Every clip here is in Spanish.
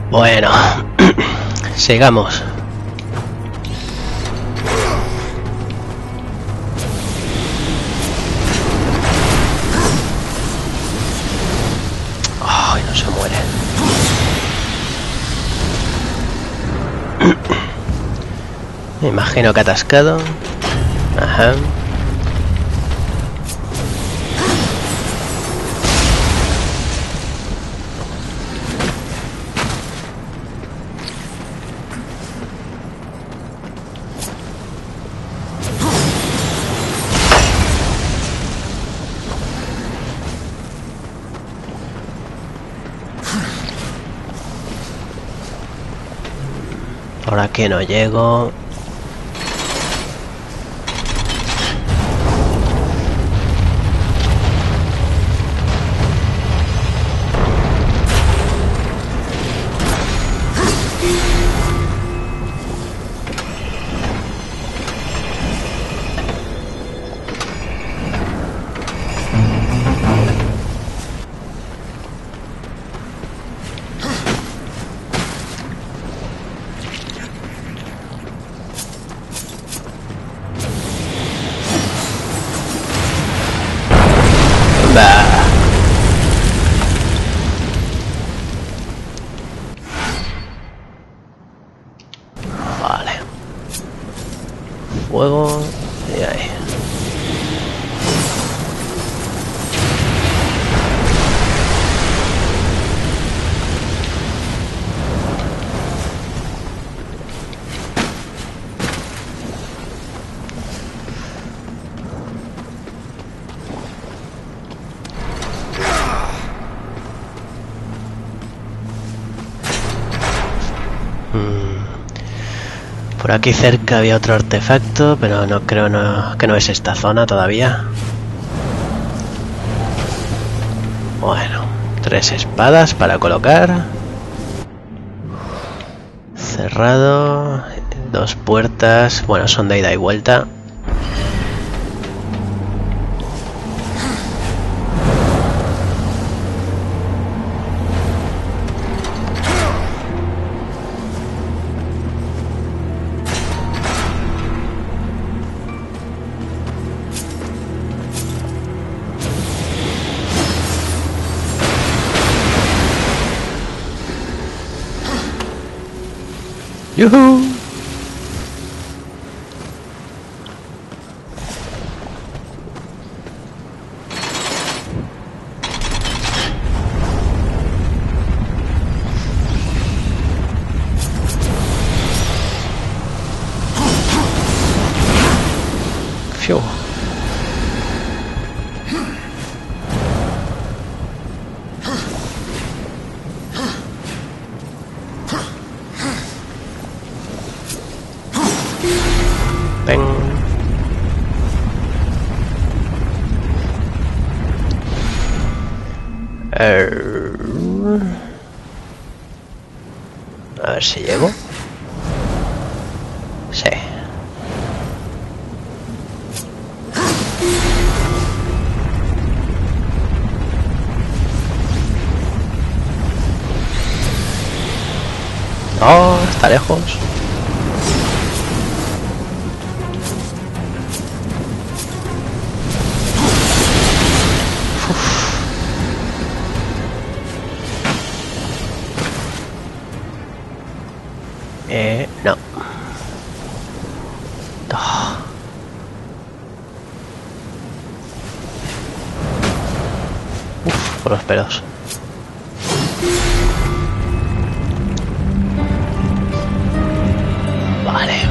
Bueno, sigamos. Ay, no se muere. Me imagino que ha atascado. Ajá. Por aquí no llego. Vale. Fuego. Y ahí. Por aquí cerca había otro artefacto, pero no creo que no es esta zona todavía. Bueno, 3 espadas para colocar. Cerrado. 2 puertas. Bueno, son de ida y vuelta. ¡Yuhu! Fiu. A ver si llego. Sí. Oh, está lejos. No. Oh. Uf, por los pelos. Vale.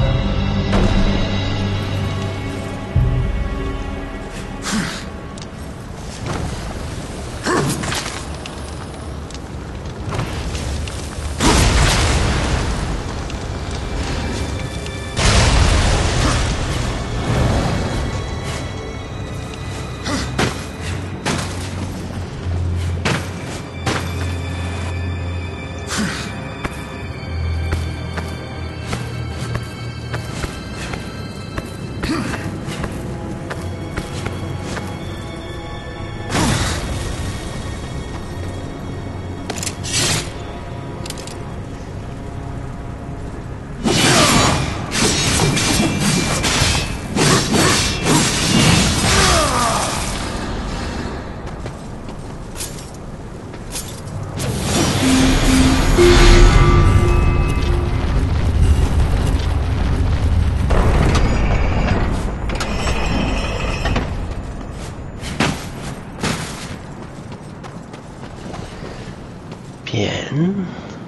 Bien.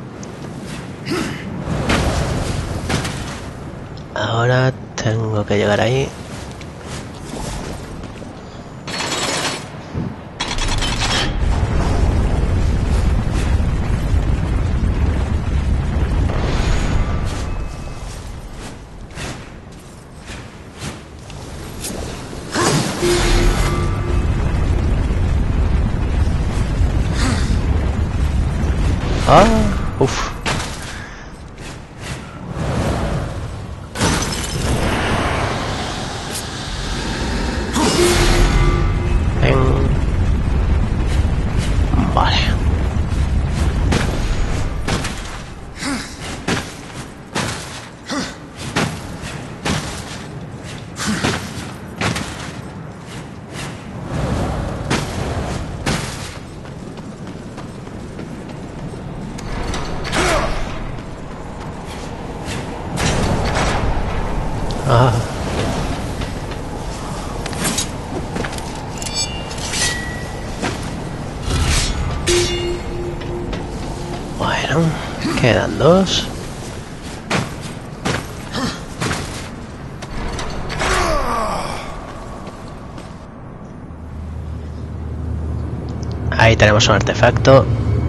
Ahora tengo que llegar ahí. Ah, uff. Vale. Ah. Bueno, quedan dos. Ahí tenemos un artefacto.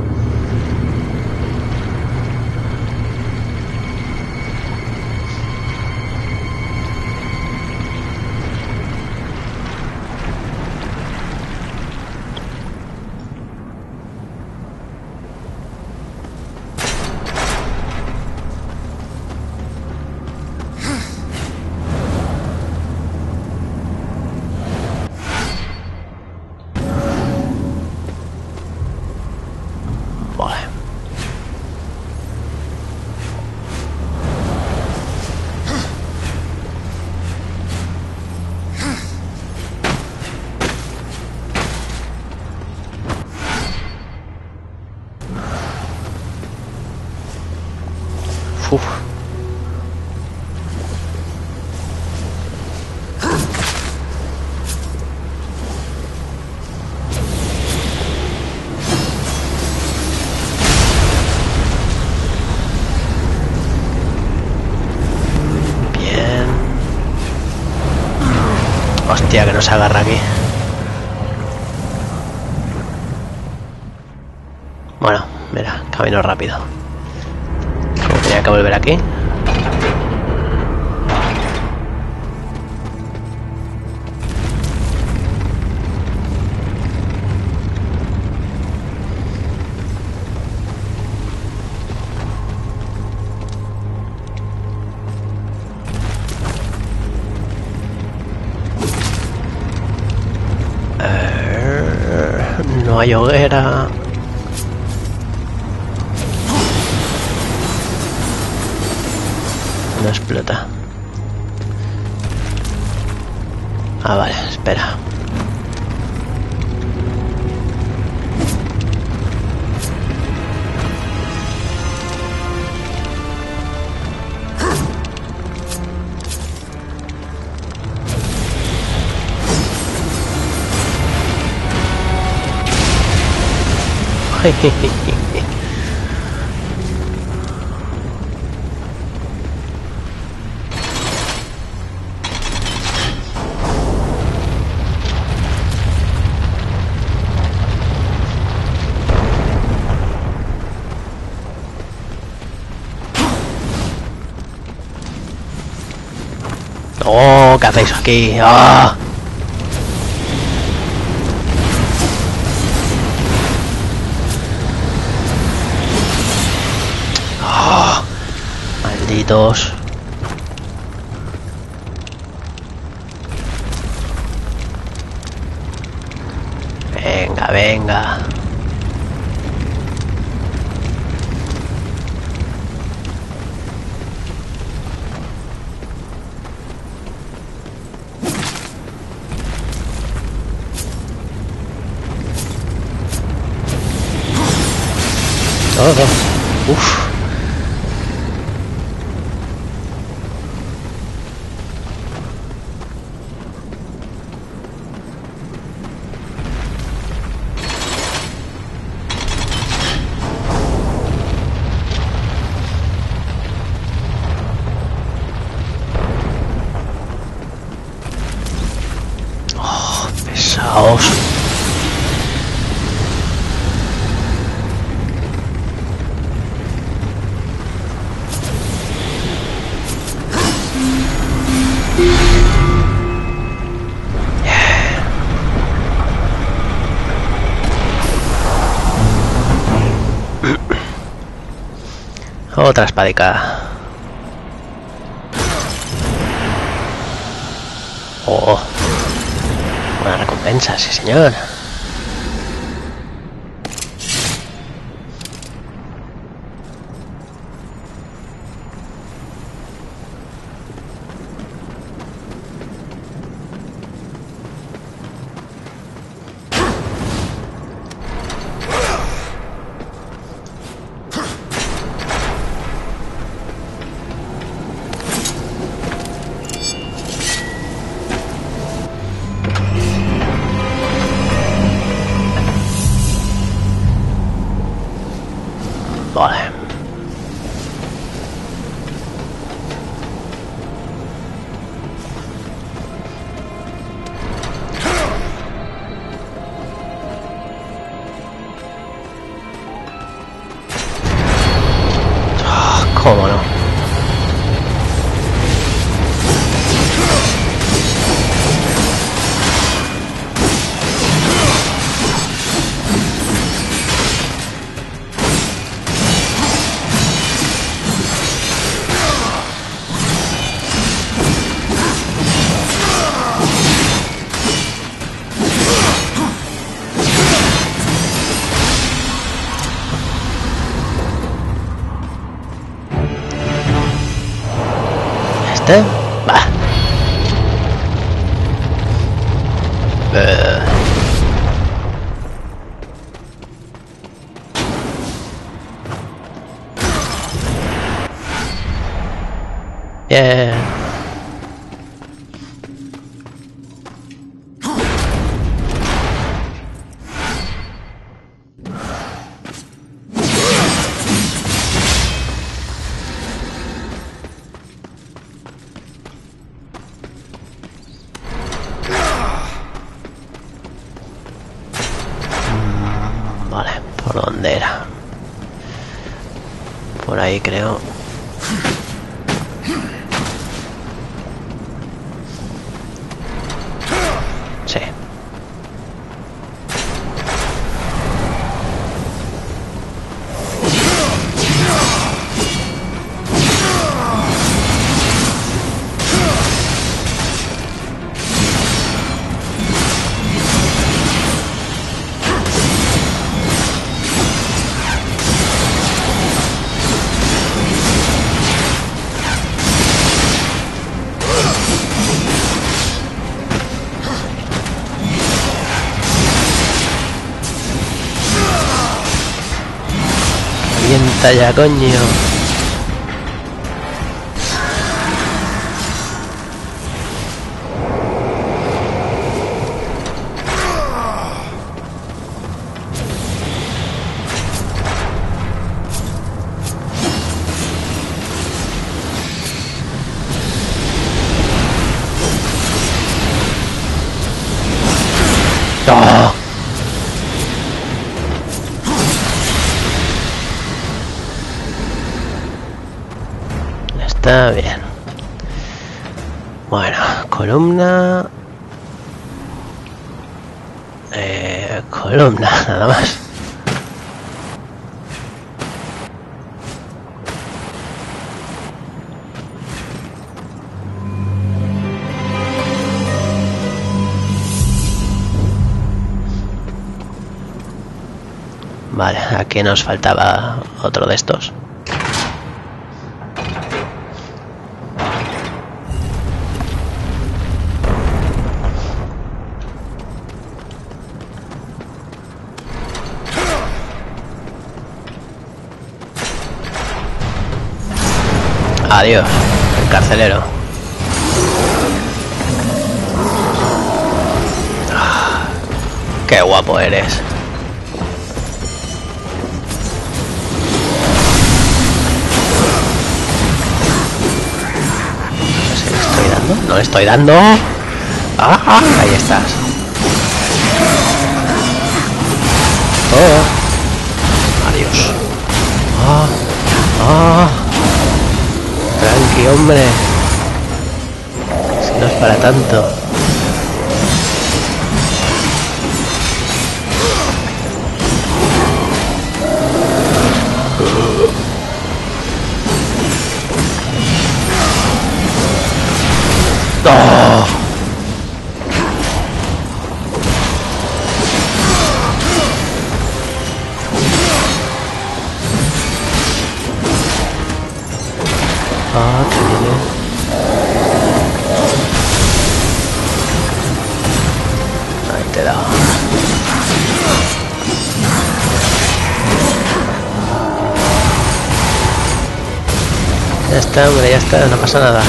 Vale. Uf. Bien. Hostia, que nos agarra aquí. Bueno, mira, camino rápido. Como tenía que volver aquí. No hay hoguera. No explota. Ah, vale, espera. Oh, ¿qué hacéis aquí? ¡Ah! ¡Oh! Malditos. Venga, venga. Todo. Uf. Pesaos. Otra espadica. Oh, buena recompensa, sí señor. Vale. ¿Cómo no? Va. Bien. Vale, ¿por dónde era? Por ahí creo. Sí. Revienta ya, coño. ¡Oh! Está bien. Bueno, columna. Columna, nada más. Vale, aquí nos faltaba otro de estos. Adiós, el carcelero. Ah, qué guapo eres. No sé, ¿le estoy dando? No le estoy dando. Ah, ahí estás. hombre. Si no es para tanto. ¡Oh! Ah, qué bien. Ahí te da. Ya está, hombre, ya está, no pasa nada.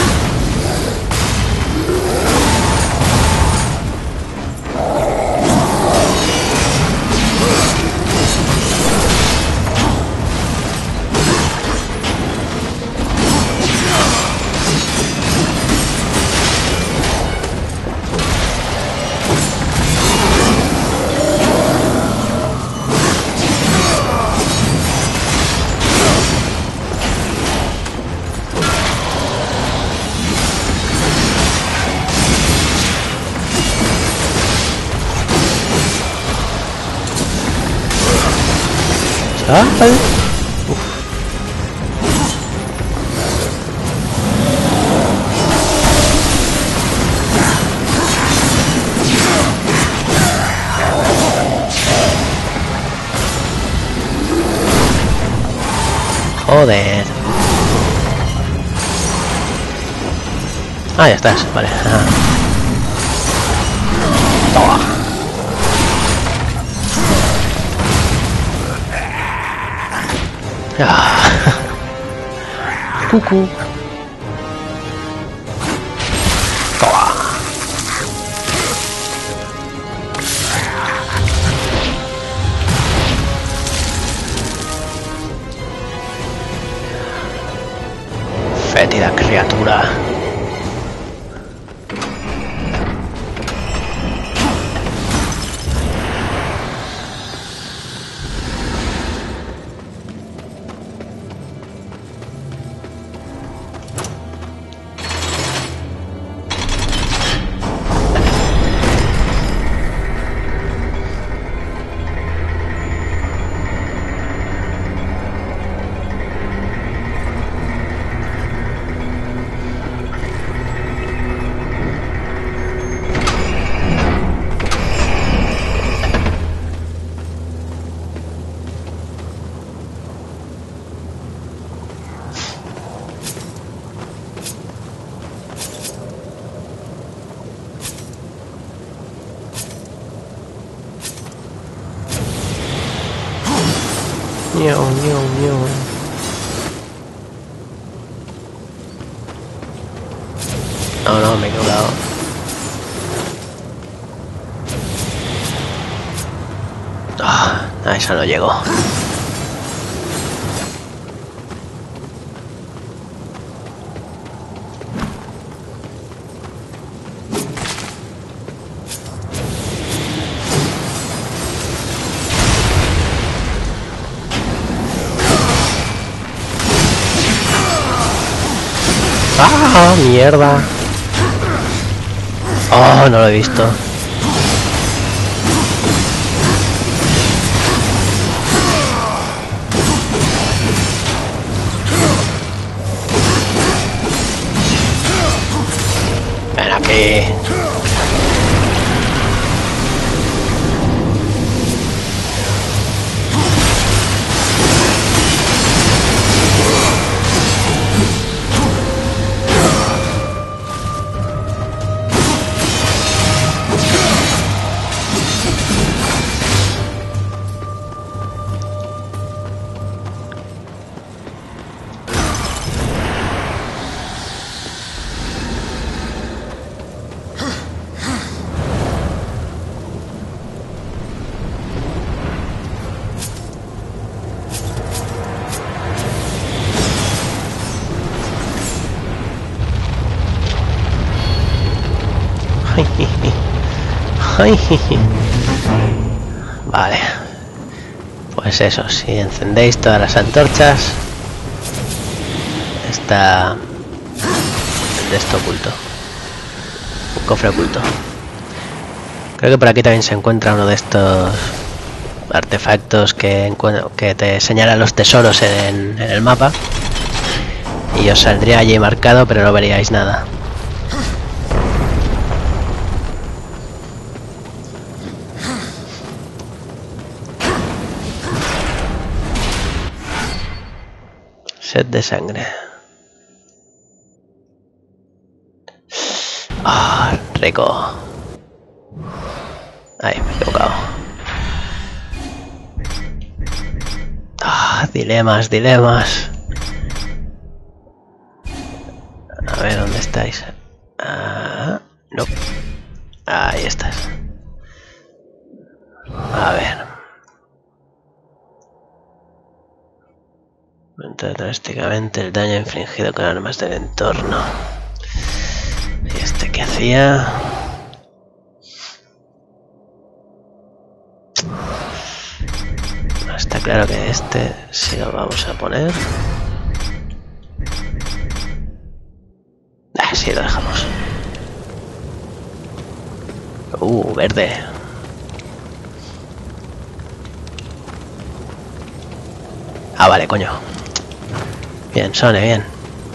Ah, vale. Joder. Ah, ya estás, vale. Ah. Toma. Ah. Cucú. Toma. Fétida criatura. Miau, miau, miau. No, no, me he equivocado. Ah, a esa no llegó. ¡Ah, mierda! Oh, no lo he visto. Ven aquí. Vale. Pues eso, si encendéis todas las antorchas, esta de esto oculto. Un cofre oculto. Creo que por aquí también se encuentra uno de estos artefactos que te señalan los tesoros en el mapa. Y os saldría allí marcado, pero no veríais nada. Sed de sangre. Ah, rico. Ay, me he equivocado. Ah, dilemas, dilemas. A ver, ¿dónde estáis? Ah, no. Ahí estás. A ver. Aumenta drásticamente el daño infligido con armas del entorno. ¿Y este qué hacía? Está claro que este sí lo vamos a poner. Ah, sí, lo dejamos. Verde. Ah, vale, coño. Bien, Sone, bien.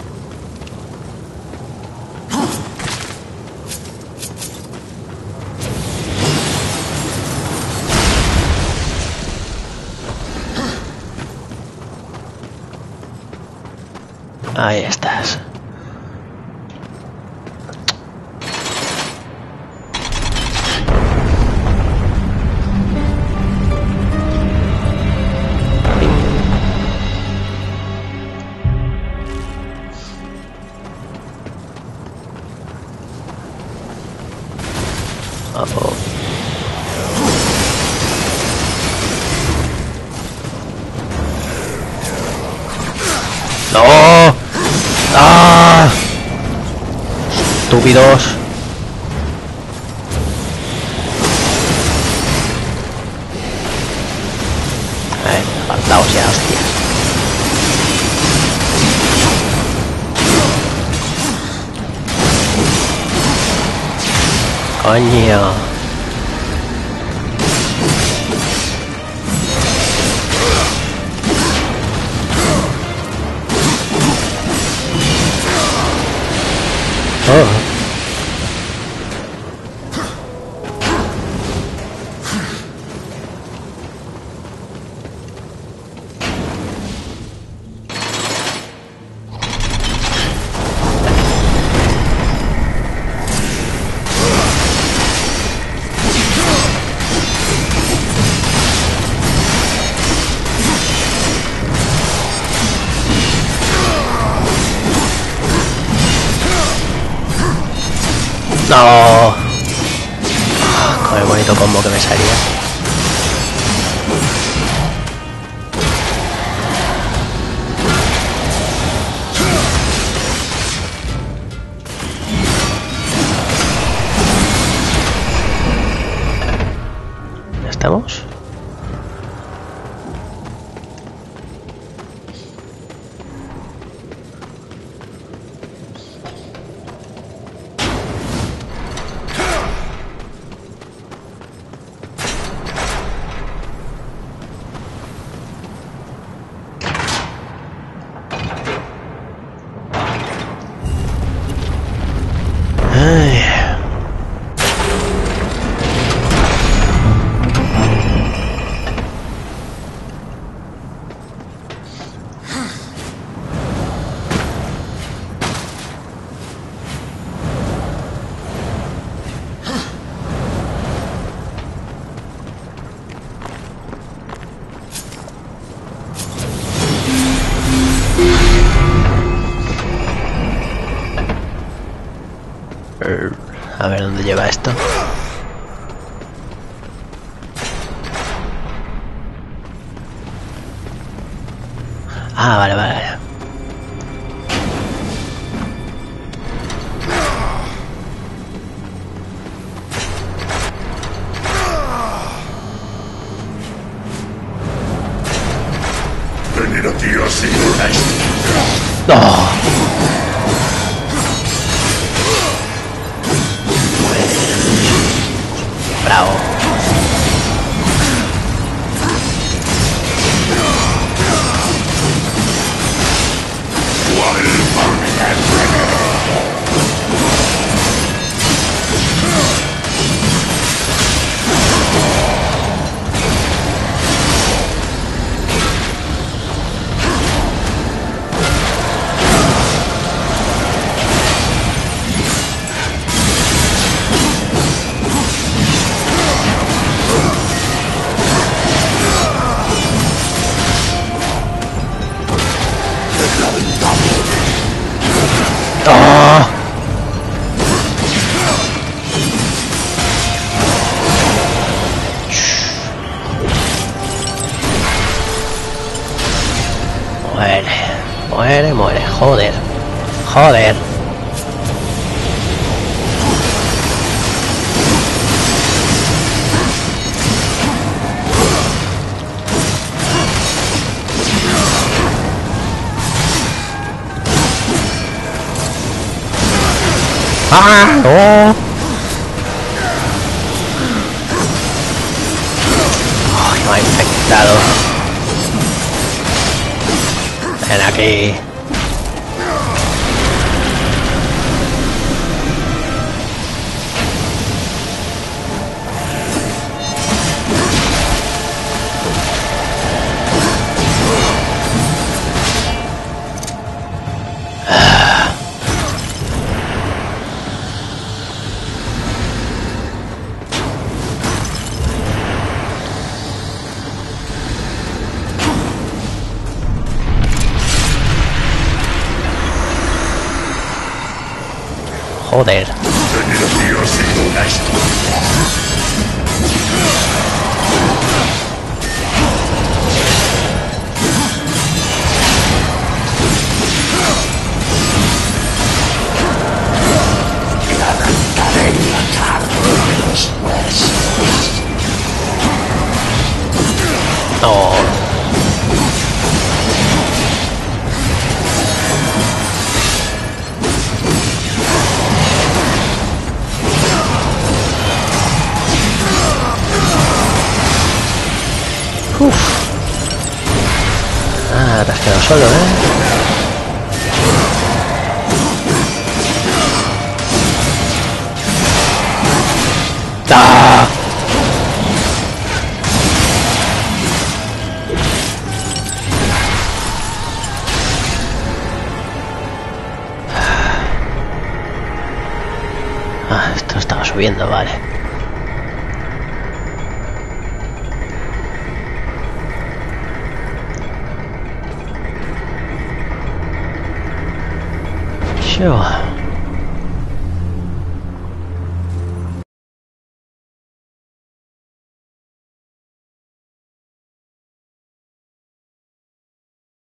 Ahí estás. Uh-oh. ¡No! ¡Ah! ¡Estúpidos! Apartaos ya, hostias. Coño. Oh. No. Con el bonito combo que me salía. ¿Ya estamos? A ver dónde lleva esto. Ah, vale, vale. Venir a ti así. ¡No! Muere, muere, muere. Joder. Joder. ¡Ah! ¡Oh! ¡Ay, me ha infectado! Ven aquí. Joder. No. Uf. Ah, te has quedado solo, ¿eh? ¡Ah! Ah, esto estaba subiendo, vale. Sure.